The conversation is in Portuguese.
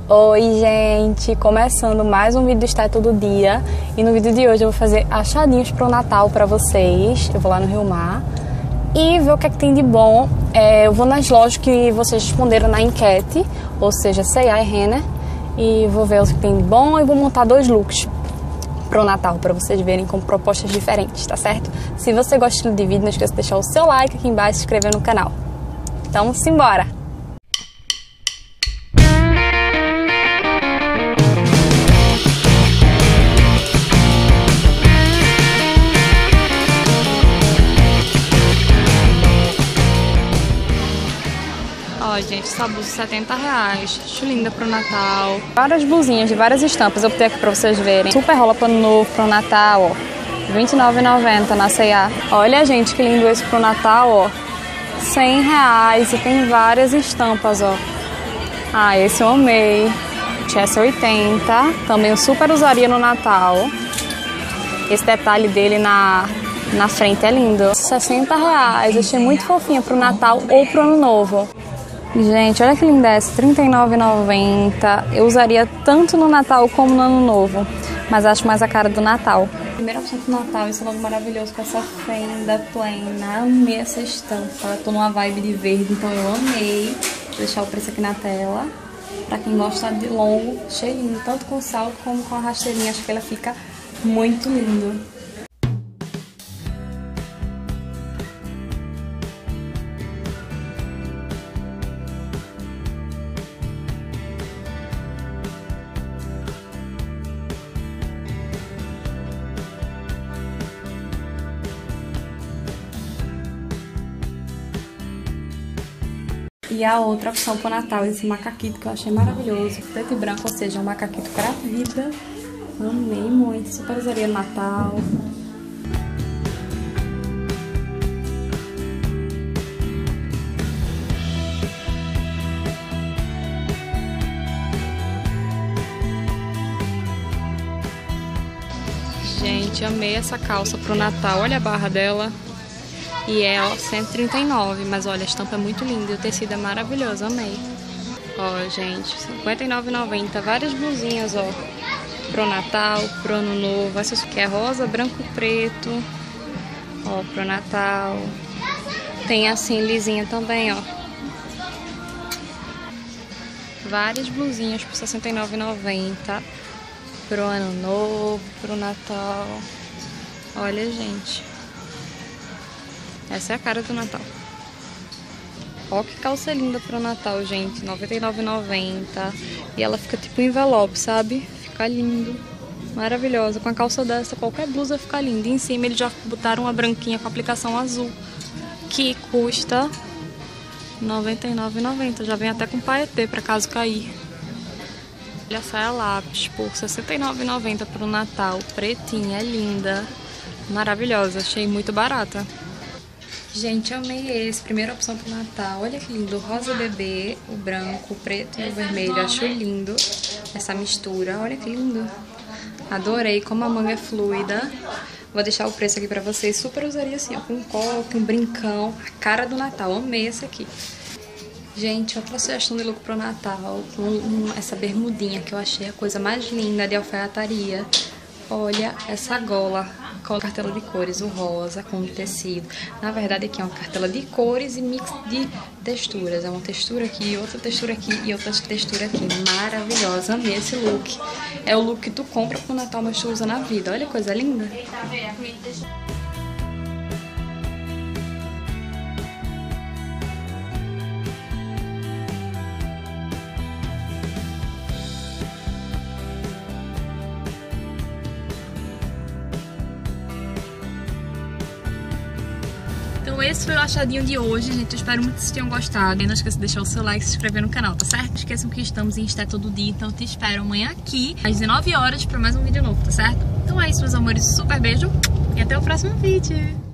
Oi gente, começando mais um vídeo do Está Todo Dia. E no vídeo de hoje eu vou fazer achadinhos pro Natal pra vocês. Eu vou lá no Rio Mar e ver o que é que tem de bom. Eu vou nas lojas que vocês responderam na enquete, ou seja, C&A e Renner, e vou ver o que tem de bom e vou montar 2 looks pro Natal, pra vocês verem com propostas diferentes, tá certo? Se você gosta de vídeo, não esqueça de deixar o seu like aqui embaixo e se inscrever no canal. Então, simbora! Ó, gente, essa blusa R$70. Acho linda pro Natal. Várias blusinhas de várias estampas. Eu botei aqui pra vocês verem. Super rola pano novo pro Natal, ó. R$29,90 na C&A. Olha, gente, que lindo esse pro Natal, ó. R$100 e tem várias estampas, ó. Ah, esse eu amei. Essa é R$80. Também eu super usaria no Natal. Esse detalhe dele na frente é lindo. R$60. Achei muito fofinha pro Natal ou pro Ano Novo. Gente, olha que linda essa, R$39,90. Eu usaria tanto no Natal como no Ano Novo, mas acho mais a cara do Natal. Primeira opção pro Natal, esse logo maravilhoso com essa fenda plena. Amei essa estampa, tô numa vibe de verde, então eu amei. Vou deixar o preço aqui na tela. Pra quem gosta de longo, cheirinho, tanto com salto como com a rasteirinha, acho que ela fica muito lindo. E a outra opção pro Natal, esse macaquito que eu achei maravilhoso. Preto e branco, ou seja, um macaquito pra vida. Amei muito, super usaria no Natal. Gente, amei essa calça pro Natal. Olha a barra dela. E é R$139, mas olha, a estampa é muito linda e o tecido é maravilhoso, amei. Ó, gente, R$59,90, várias blusinhas, ó, pro Natal, pro Ano Novo. Essa aqui é rosa, branco e preto, ó, pro Natal. Tem assim, lisinha também, ó. Várias blusinhas por R$69,90, pro Ano Novo, pro Natal. Olha, gente. Essa é a cara do Natal. Ó que calça linda pro Natal, gente. R$99,90. E ela fica tipo envelope, sabe? Fica lindo. Maravilhosa. Com a calça dessa, qualquer blusa fica linda. E em cima eles já botaram uma branquinha com aplicação azul, que custa R$99,90. Já vem até com paetê pra caso cair. Olha a saia lápis por R$69,90 pro Natal. Pretinha, é linda. Maravilhosa. Achei muito barata. Gente, amei esse. Primeira opção pro Natal. Olha que lindo. Rosa bebê, o branco, o preto e o vermelho. Acho lindo essa mistura. Olha que lindo. Adorei como a manga é fluida. Vou deixar o preço aqui pra vocês. Super usaria assim, ó, com um coque, um brincão. A cara do Natal. Amei esse aqui. Gente, outra sugestão de look pro Natal. Com essa bermudinha que eu achei a coisa mais linda de alfaiataria. Olha essa gola com cartela de cores, o rosa com o tecido. Na verdade aqui é uma cartela de cores e mix de texturas. É uma textura aqui, outra textura aqui e outra textura aqui. Maravilhosa, amei esse look. É o look que tu compra pro Natal, mas tu usa na vida. Olha que coisa linda. Então esse foi o achadinho de hoje, gente. Eu espero muito que vocês tenham gostado. E não esqueça de deixar o seu like e se inscrever no canal, tá certo? Não esqueçam que estamos em Está Todo Dia, então eu te espero amanhã aqui, às 19 horas, para mais um vídeo novo, tá certo? Então é isso, meus amores. Super beijo e até o próximo vídeo.